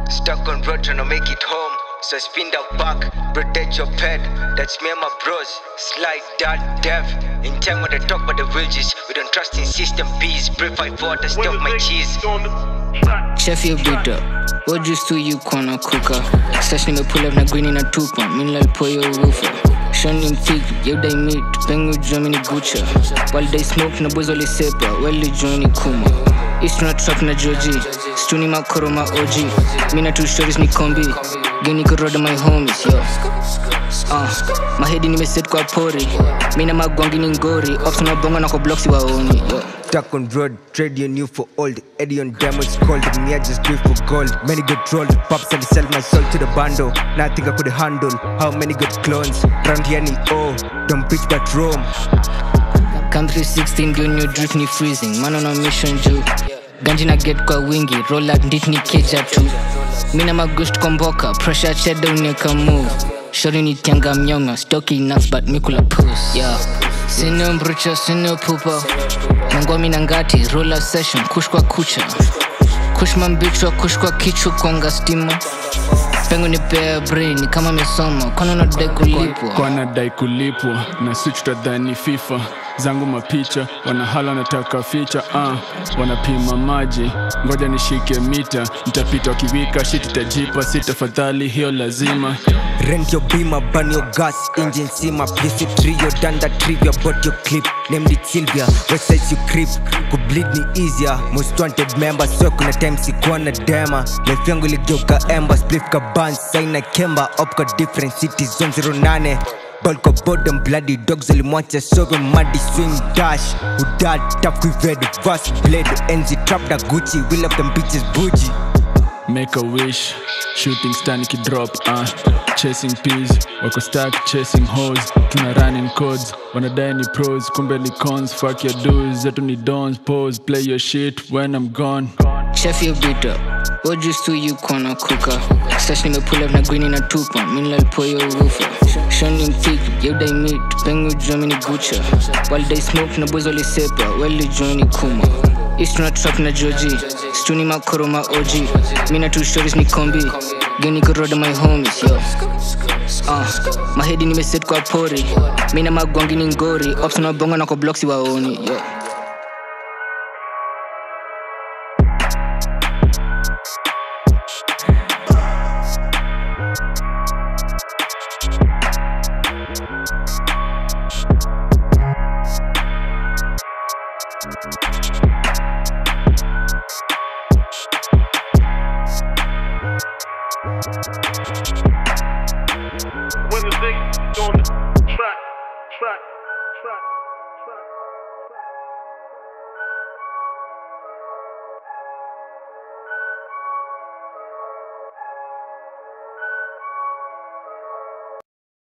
Stuck on road trying to make it home. So spin that back, protect your pet. That's me and my bros. Slide that death. In time when they talk about the villages, we don't trust in system peace. Pray fight for to stop my cheese. Chef you bitter. What juice do you corner cooker? Stash me pull up na green in a tupa. Meanwhile pour your roofer. Shun him thick, you die meat. Pengu Germany butcher. While they smoke na boys only sepa. Well they join kuma. It's not trap na Georgie. Stuni makoro ma OG. Mina two stories ni kombi. Geni kuroda my homies, yo. Mahedi nimeset kwa pori. Mina magwangi ni ngori. Ops na bonga na kwa blocks waoni, yo. Stuck on road, trading you for old. Eddie on damage cold, me I just do it for gold. Many good trolled, pops and sell my soul to the bando. Nothing I could handle, how many good clones. Round here ni don't bitch but roam. Country 16 doing your drift ni freezing. Man on a mission Jew. Ganji na get kwa wingi, roll up ndit ni keja tu. Mina magust komboka, pressure cheddar unika move. Shori ni tianga mnyonga, stocky nuts but mikula puss, yeah. Sino mbrucha, sino pupa. Nangwa mina ngati, roll up session, kush kwa kucha. Kush mambichwa, kush kwa kichu konga stima. Pengo ni pea brain, kama mesoma, kono na dai kulipwa. Kwana dai kulipwa, na switch tadhani FIFA. Zangu mapicha, wanahala nataka feature, wanapima maji, ngoja nishike mita. Nitapita wakiwika, shit itajipa, sitafadhali hiyo lazima. Rent your beamer, burn your gas, engine sima. Place your tree, you're done that trivia. Bought your clip, named it Sylvia. West side you creep, could bleed me easier. Most wanted member, so kuna time sikuwa na dema. Life yangu iligeuka ember, split ka bands, saina kemba. Opka different cities, zone 08. Bulk of bottom, bloody dogs walimwacha sove muddy swing dash. Who that tough with red vast blade. NZ trap da Gucci, will up them bitches bougie. Make a wish, shooting star niki drop, chasing peas, wako stack, chasing hoes. Tuna running codes, wanadai ni pros, kumbe ni cons. Fuck your dudes, zetu ni dons. Pose, play your shit when I'm gone. Chef you bitter. What juice do you corner cooker? Stash me pull up na green in a tupa. Meanwhile pour your roofer. Shun him thick, you die meat. Pengu Germany butcher. While they smoke na boys only sepa. Well they join kuma. It's not trap na Georgie. Stuni makoro ma OG. Mina two stories ni kombi. Geni kuroda my homies, yo. Mahedi nimeset kwa pori. Mina magwangi ni ngori. Ops na bonga na kwa blocks waoni, yo. When the thing on the track.